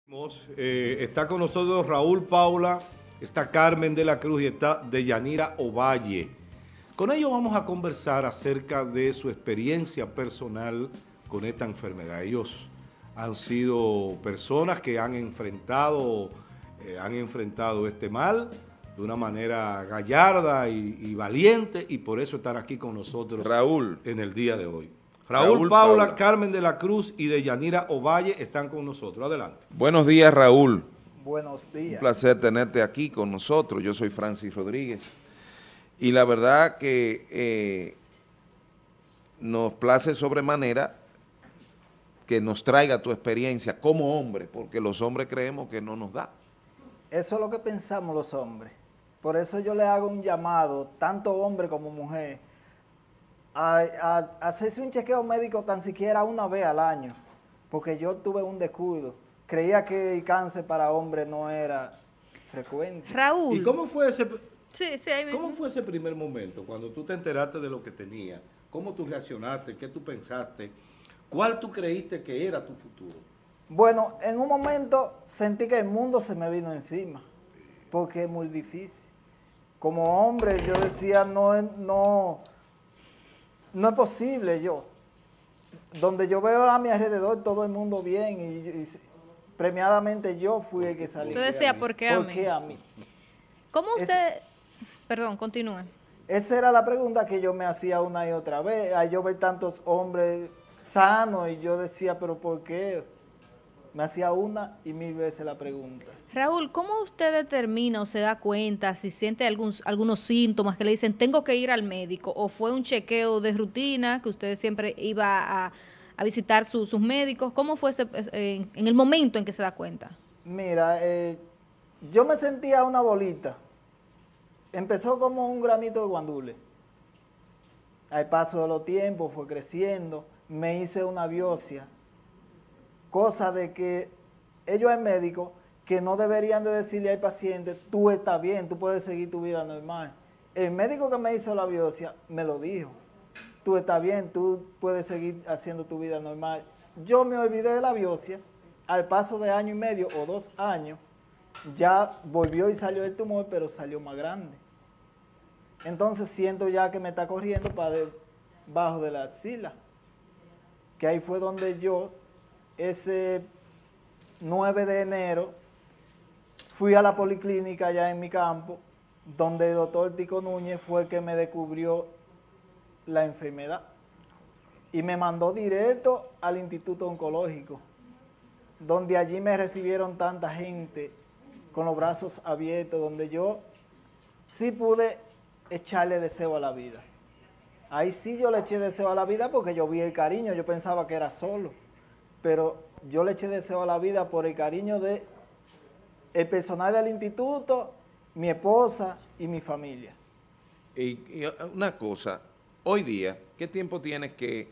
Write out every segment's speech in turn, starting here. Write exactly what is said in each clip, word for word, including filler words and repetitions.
Eh, está con nosotros Raúl Paula, está Carmen de la Cruz y está Deyanira Ovalle. Con ellos vamos a conversar acerca de su experiencia personal con esta enfermedad. Ellos han sido personas que han enfrentado, eh, han enfrentado este mal de una manera gallarda y, y valiente, y por eso están aquí con nosotros, Raúl, en el día de hoy. Raúl, Raúl Paula, Paula, Carmen de la Cruz y Deyanira Ovalle están con nosotros. Adelante. Buenos días, Raúl. Buenos días. Un placer tenerte aquí con nosotros. Yo soy Francis Rodríguez. Y la verdad que eh, nos place sobremanera que nos traiga tu experiencia como hombre, porque los hombres creemos que no nos da. Eso es lo que pensamos los hombres. Por eso yo le hago un llamado, tanto hombre como mujer, a, a, a hacerse un chequeo médico tan siquiera una vez al año, porque yo tuve un descuido. Creía que el cáncer para hombres no era frecuente. Raúl. ¿Y cómo fue ese, sí, sí, ahí mismo. ¿cómo fue ese primer momento cuando tú te enteraste de lo que tenía? ¿Cómo tú reaccionaste? ¿Qué tú pensaste? ¿Cuál tú creíste que era tu futuro? Bueno, en un momento sentí que el mundo se me vino encima, porque es muy difícil. Como hombre yo decía, no es, no, no es posible yo. Donde yo veo a mi alrededor todo el mundo bien y, y premiadamente yo fui el que salí. Usted decía, ¿por qué a mí? ¿Por qué a mí? ¿Cómo usted...? Es, Perdón, continúe. Esa era la pregunta que yo me hacía una y otra vez. A yo ver tantos hombres sanos y yo decía, ¿pero por qué? Me hacía una y mil veces la pregunta. Raúl, ¿cómo usted determina o se da cuenta si siente algún, algunos síntomas que le dicen tengo que ir al médico? ¿O fue un chequeo de rutina que usted siempre iba a, a visitar su, sus médicos? ¿Cómo fue ese, eh, en el momento en que se da cuenta? Mira, eh, yo me sentía una bolita. Empezó como un granito de guandule. Al paso de los tiempos fue creciendo. Me hice una biopsia. Cosa de que ellos, el médico, que no deberían de decirle al paciente, tú estás bien, tú puedes seguir tu vida normal. El médico que me hizo la biopsia me lo dijo, tú estás bien, tú puedes seguir haciendo tu vida normal. Yo me olvidé de la biopsia, al paso de año y medio o dos años, ya volvió y salió el tumor, pero salió más grande. Entonces siento ya que me está corriendo para debajo de la axila, que ahí fue donde yo... Ese nueve de enero fui a la policlínica allá en mi campo, donde el doctor Tico Núñez fue el que me descubrió la enfermedad y me mandó directo al Instituto Oncológico, donde allí me recibieron tanta gente con los brazos abiertos, donde yo sí pude echarle deseo a la vida. Ahí sí yo le eché deseo a la vida porque yo vi el cariño, yo pensaba que era solo. Pero yo le eché deseo a la vida por el cariño de el personal del instituto, mi esposa y mi familia. Y, y una cosa, hoy día, ¿qué tiempo tienes que,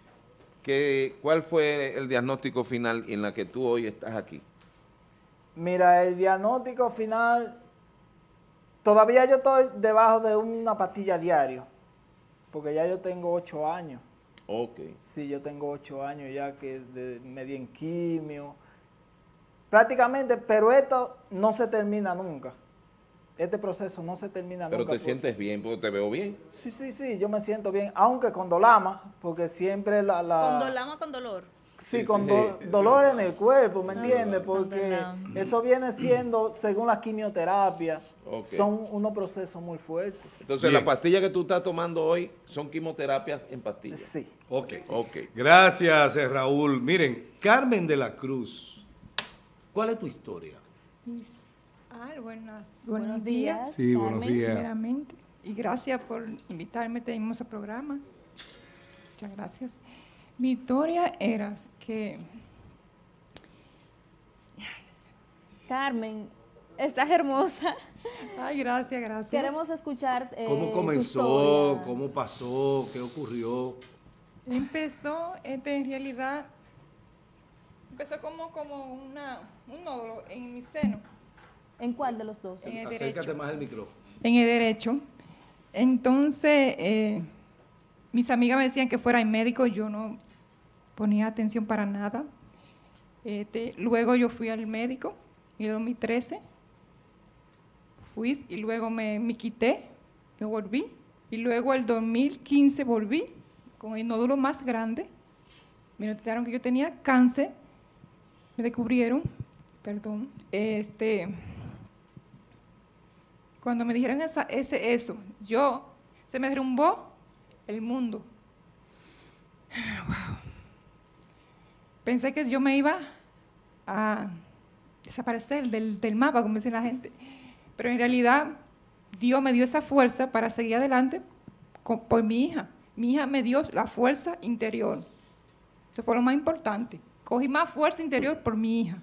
que, cuál fue el diagnóstico final en la que tú hoy estás aquí? Mira, el diagnóstico final, todavía yo estoy debajo de una pastilla diario, porque ya yo tengo ocho años. Ok. Sí, yo tengo ocho años ya que de, me di en quimio. Prácticamente, pero esto no se termina nunca. Este proceso no se termina pero nunca. Pero te sientes bien, porque te veo bien. Sí, sí, sí, yo me siento bien, aunque con dolama, porque siempre la... la ¿Con dolama con dolor? Sí, sí con sí, do, sí, dolor sí. en el cuerpo, ¿me No, entiendes? no, Porque no, no. eso viene siendo, según la quimioterapia, Okay. son unos procesos muy fuertes. Entonces, Bien. las pastillas que tú estás tomando hoy son quimioterapias en pastillas. Sí. Ok. Sí. Ok. Gracias, eh, Raúl. Miren, Carmen de la Cruz, ¿cuál es tu historia? Ah, buenas, Buenos buenos días. días, Sí, buenos Carmen, días. primeramente. Y gracias por invitarme a este hermoso programa. Muchas gracias. Mi historia era que... Carmen, estás hermosa. Ay, gracias, gracias. Queremos escuchar eh, ¿Cómo tu comenzó? historia. ¿Cómo pasó? ¿Qué ocurrió? Empezó, este, en realidad, empezó como, como una, un nódulo en mi seno, ¿En cuál de los dos? en el Acércate derecho. más al micrófono. En el derecho. Entonces, eh, mis amigas me decían que fuera el médico, yo no ponía atención para nada. Este, luego yo fui al médico en el dos mil trece, fui y luego me, me quité, me volví, y luego el dos mil quince volví con el nódulo más grande, me notaron que yo tenía cáncer, me descubrieron, perdón, este, cuando me dijeron esa, ese, eso, yo, se me derrumbó el mundo. Wow. Pensé que yo me iba a desaparecer del, del mapa, como dice la gente, pero en realidad Dios me dio esa fuerza para seguir adelante con, por mi hija. Mi hija me dio la fuerza interior. Eso fue lo más importante. Cogí más fuerza interior por mi hija.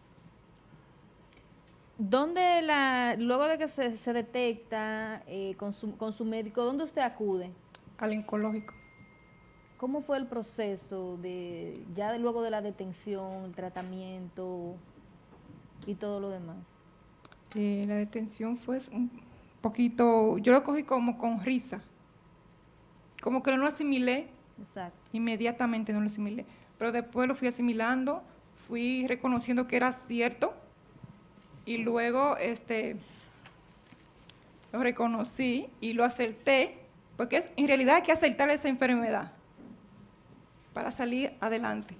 ¿Dónde la, luego de que se, se detecta eh, con, su, con su médico, dónde usted acude? Al oncológico. ¿Cómo fue el proceso de ya de, luego de la detención, el tratamiento y todo lo demás? Eh, la detención fue un poquito, yo lo cogí como con risa, como que no lo asimilé. Exacto. Inmediatamente no lo asimilé, pero después lo fui asimilando, fui reconociendo que era cierto y luego este, lo reconocí y lo acepté, porque es, en realidad hay que aceptar esa enfermedad para salir adelante.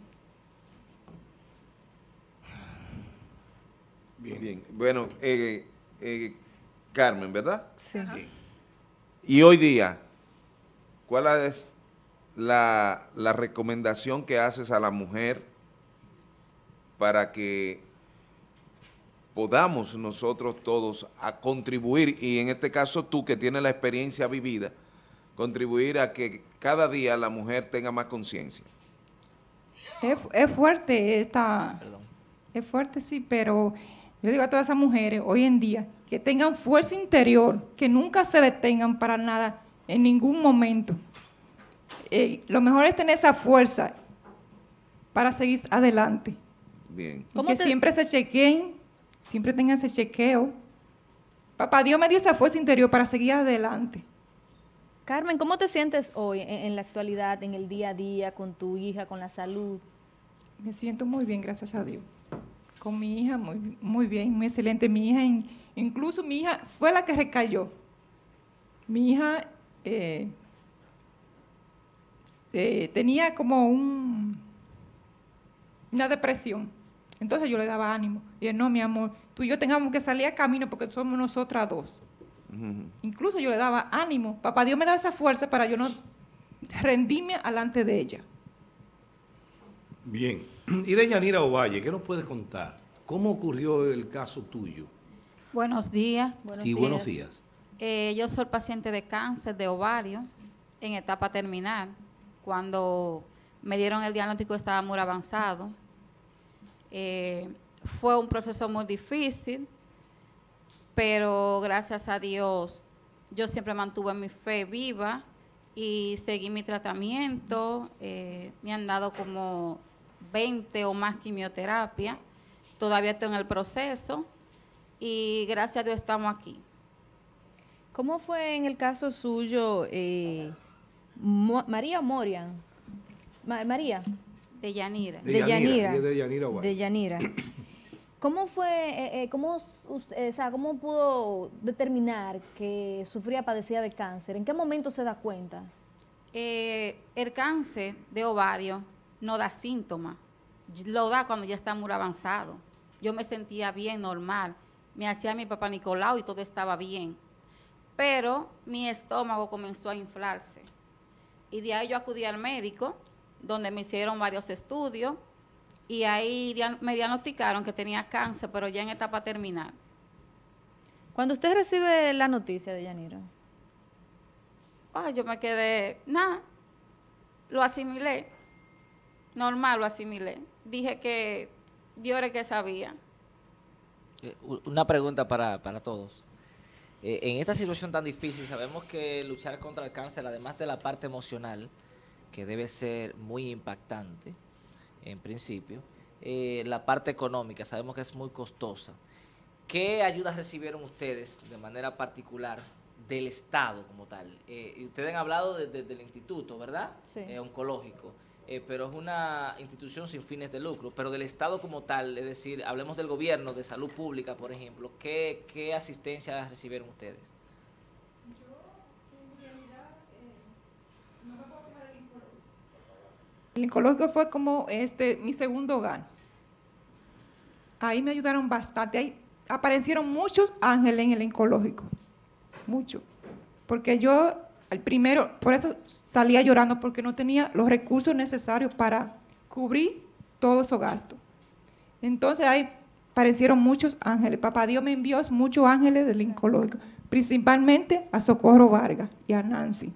Bien, bien. Bueno, eh, eh, Carmen, ¿verdad? Sí. Sí. Y hoy día, ¿cuál es la, la recomendación que haces a la mujer para que podamos nosotros todos a contribuir, y en este caso tú que tienes la experiencia vivida, contribuir a que cada día la mujer tenga más conciencia? Es, es fuerte esta, es fuerte sí, pero yo digo a todas esas mujeres hoy en día que tengan fuerza interior, que nunca se detengan para nada en ningún momento. Eh, lo mejor es tener esa fuerza para seguir adelante. Bien. Y que te... siempre se chequeen, siempre tengan ese chequeo. Papá Dios me dio esa fuerza interior para seguir adelante. Carmen, ¿cómo te sientes hoy en, en la actualidad, en el día a día, con tu hija, con la salud? Me siento muy bien, gracias a Dios. Con mi hija, muy, muy bien, muy excelente. Mi hija, in, incluso mi hija fue la que recayó. Mi hija eh, eh, tenía como un, una depresión. Entonces yo le daba ánimo. Y él, no, mi amor, tú y yo tengamos que salir a camino porque somos nosotras dos. Uh-huh. Incluso yo le daba ánimo. Papá Dios me daba esa fuerza para yo no rendirme delante de ella. Bien. Y de Yanira Ovalle, ¿qué nos puedes contar? ¿Cómo ocurrió el caso tuyo? Buenos días. Buenos sí, días. buenos días. Eh, yo soy paciente de cáncer de ovario en etapa terminal. Cuando me dieron el diagnóstico estaba muy avanzado. Eh, fue un proceso muy difícil, pero gracias a Dios yo siempre mantuve mi fe viva y seguí mi tratamiento. Eh, me han dado como veinte o más quimioterapia, todavía estoy en el proceso y gracias a Dios estamos aquí. ¿Cómo fue en el caso suyo, eh, Mo María Morian? Ma María. De Yanira. De Yanira. De Yanira. De Yanira. ¿Cómo fue, eh, eh, cómo, usted, o sea, cómo pudo determinar que sufría, padecía de cáncer? ¿En qué momento se da cuenta? Eh, el cáncer de ovario no da síntomas, lo da cuando ya está muy avanzado. Yo me sentía bien, normal, me hacía mi papá Nicolau y todo estaba bien, pero mi estómago comenzó a inflarse y de ahí yo acudí al médico, donde me hicieron varios estudios y ahí me diagnosticaron que tenía cáncer, pero ya en etapa terminal. Cuando usted recibe la noticia de Yanira, ay, yo me quedé, nada, lo asimilé, normal lo asimilé. Dije que Dios era el que sabía. Eh, una pregunta para, para todos. Eh, en esta situación tan difícil, sabemos que luchar contra el cáncer, además de la parte emocional, que debe ser muy impactante, en principio, eh, la parte económica, sabemos que es muy costosa. ¿Qué ayudas recibieron ustedes de manera particular del Estado como tal? Eh, y ustedes han hablado de, de, del instituto, ¿verdad? Sí. Eh, oncológico. eh, pero es una institución sin fines de lucro, pero del Estado como tal, es decir, hablemos del gobierno, de salud pública, por ejemplo, ¿qué, qué asistencia recibieron ustedes? El oncológico fue como este mi segundo hogar. Ahí me ayudaron bastante. Ahí aparecieron muchos ángeles en el oncológico. Mucho. Porque yo, al primero, por eso salía llorando, porque no tenía los recursos necesarios para cubrir todos esos gastos. Entonces ahí aparecieron muchos ángeles. Papá Dios me envió muchos ángeles del oncológico, principalmente a Socorro Vargas y a Nancy.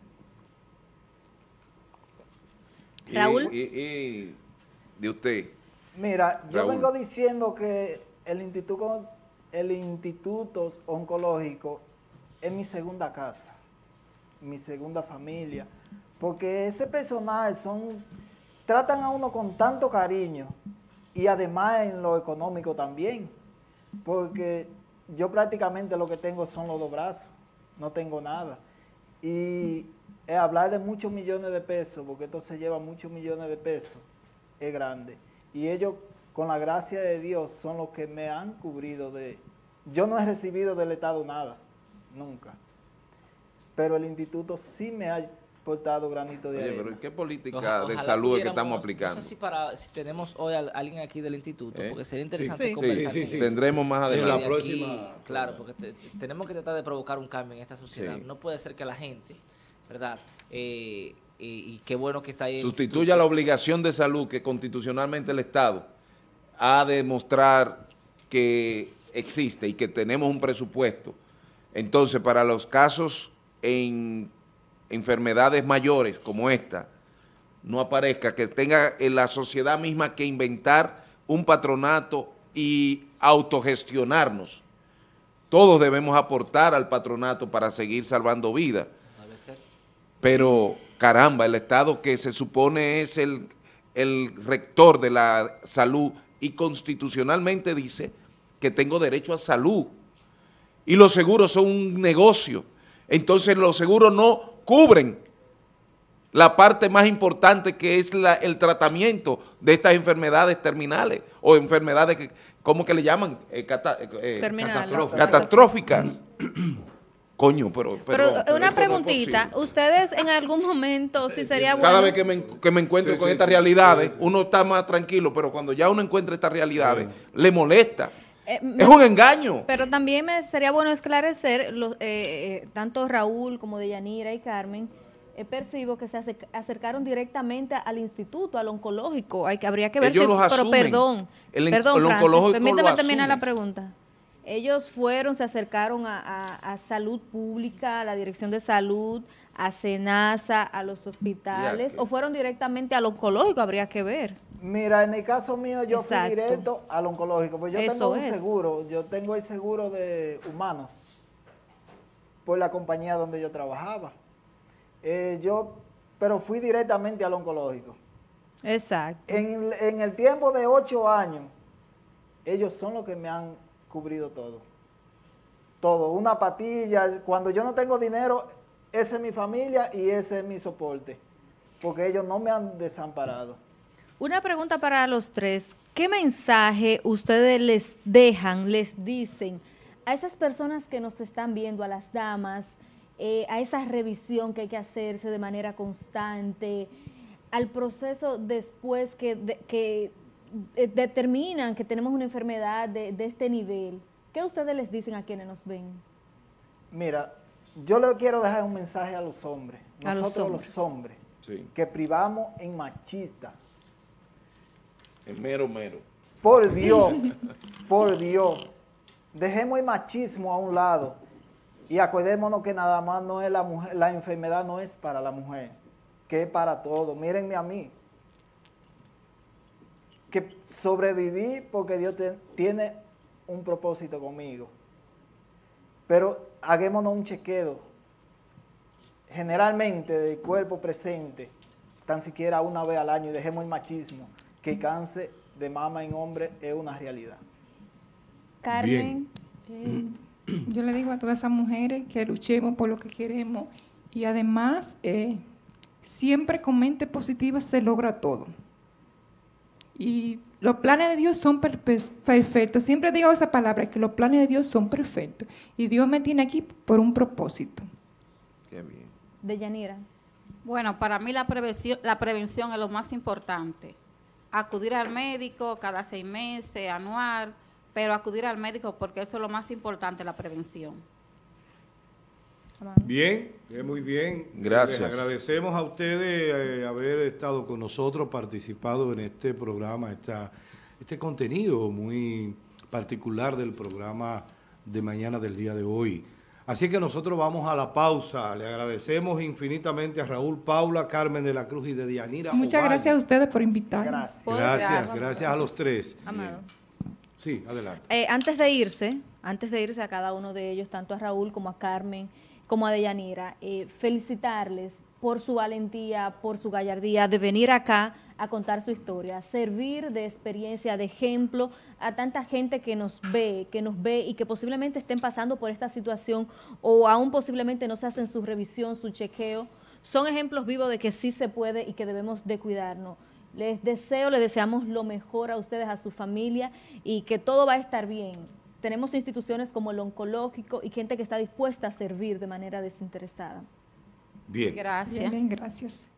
Raúl. Y, y, y de usted. Mira, yo Raúl. vengo diciendo que el instituto, el instituto oncológico es mi segunda casa, mi segunda familia, porque ese personal son, tratan a uno con tanto cariño y además en lo económico también, porque yo prácticamente lo que tengo son los dos brazos, no tengo nada. Y eh, hablar de muchos millones de pesos, porque esto se lleva muchos millones de pesos, es grande. Y ellos, con la gracia de Dios, son los que me han cubrido de... Yo no he recibido del Estado nada, nunca. Pero el instituto sí me ha aportado granito de Oye, arena. pero ¿qué política Oja- de ojalá salud es que pudiéramos- estamos aplicando? No sé si, para, si tenemos hoy a alguien aquí del instituto, ¿Eh? porque sería interesante Sí. Sí, conversar sí, con sí. él. Tendremos más En adelante. la De próxima- aquí, claro, porque te- tenemos que tratar de provocar un cambio en esta sociedad. Sí. No puede ser que la gente, ¿verdad? Eh, y, y qué bueno que está ahí. el Sustituya la obligación de salud que constitucionalmente el Estado ha de mostrar que existe y que tenemos un presupuesto. Entonces, para los casos en enfermedades mayores como esta, no aparezca, que tenga en la sociedad misma que inventar un patronato y autogestionarnos. Todos debemos aportar al patronato para seguir salvando vidas. Debe ser. Pero, caramba, el Estado que se supone es el, el rector de la salud y constitucionalmente dice que tengo derecho a salud. Y los seguros son un negocio. Entonces los seguros no cubren la parte más importante que es la, el tratamiento de estas enfermedades terminales o enfermedades, que, ¿cómo que le llaman? Eh, cata- eh, Terminales. catastróficas. catastróficas. Coño, pero... Pero perdón, una esto no es preguntita, posible. ¿ustedes en algún momento, si sería bueno... Cada vez que me, que me encuentro Sí, con sí, estas sí, realidades, sí, sí. uno está más tranquilo, pero cuando ya uno encuentra estas realidades, le molesta. Eh, Es un engaño. Pero también me sería bueno esclarecer, los, eh, eh, tanto Raúl como Deyanira y Carmen, eh, percibo que se acer- acercaron directamente al instituto, al oncológico. Hay que, habría que ver Ellos si, los pero asumen. perdón, El en- perdón, el Francis, oncológico permíteme lo terminar la asume. pregunta. Ellos fueron, se acercaron a, a- a Salud Pública, a la Dirección de Salud, a SENASA, a los hospitales, Ya. o fueron directamente al oncológico, habría que ver. Mira, en el caso mío yo Exacto. fui directo al oncológico, pues yo Eso tengo un es. seguro, yo tengo el seguro de humanos por la compañía donde yo trabajaba. Eh, yo, pero fui directamente al oncológico. Exacto. En, en el tiempo de ocho años, ellos son los que me han cubrido todo. Todo, una patilla, cuando yo no tengo dinero, esa es mi familia y ese es mi soporte, porque ellos no me han desamparado. Una pregunta para los tres. ¿Qué mensaje ustedes les dejan, les dicen a esas personas que nos están viendo, a las damas, eh, a esa revisión que hay que hacerse de manera constante, al proceso después que, de- que eh, determinan que tenemos una enfermedad de, de este nivel? ¿Qué ustedes les dicen a quienes nos ven? Mira, yo le quiero dejar un mensaje a los hombres, A los nosotros hombres. los hombres, Sí, que privamos en machista. es mero, mero. Por Dios, por Dios, dejemos el machismo a un lado y acordémonos que nada más no es la mujer, la enfermedad no es para la mujer, que es para todos. Mírenme a mí, que sobreviví porque Dios te- tiene un propósito conmigo. Pero hagámonos un chequeo, generalmente del cuerpo presente, tan siquiera una vez al año, y dejemos el machismo, que el cáncer de mama en hombre es una realidad. Carmen. Yo le digo a todas esas mujeres que luchemos por lo que queremos y además eh, siempre con mente positiva se logra todo. Y los planes de Dios son per perfectos. Siempre digo esa palabra, que los planes de Dios son perfectos. Y Dios me tiene aquí por un propósito. Qué bien. Deyanira. Bueno, para mí la prevención, la prevención es lo más importante. Acudir al médico cada seis meses, anual, pero acudir al médico porque eso es lo más importante, la prevención. Bien, bien, muy bien. Gracias. Les agradecemos a ustedes eh, haber estado con nosotros, participado en este programa, esta, este contenido muy particular del programa de mañana del día de hoy. Así que nosotros vamos a la pausa. Le agradecemos infinitamente a Raúl Paula, Carmen de la Cruz y de Deyanira Muchas Ovalle. gracias a ustedes por invitarme. Gracias. Gracias, Gracias. gracias a los tres. Amado. Sí, adelante. Eh, antes de irse, antes de irse a cada uno de ellos, tanto a Raúl como a Carmen, como a Deyanira, eh, felicitarles por su valentía, por su gallardía de venir acá a contar su historia, servir de experiencia, de ejemplo a tanta gente que nos ve, que nos ve y que posiblemente estén pasando por esta situación o aún posiblemente no se hacen su revisión, su chequeo. Son ejemplos vivos de que sí se puede y que debemos de cuidarnos. Les deseo, les deseamos lo mejor a ustedes, a su familia y que todo va a estar bien. Tenemos instituciones como el oncológico y gente que está dispuesta a servir de manera desinteresada. Bien. Gracias. Bien, bien, gracias.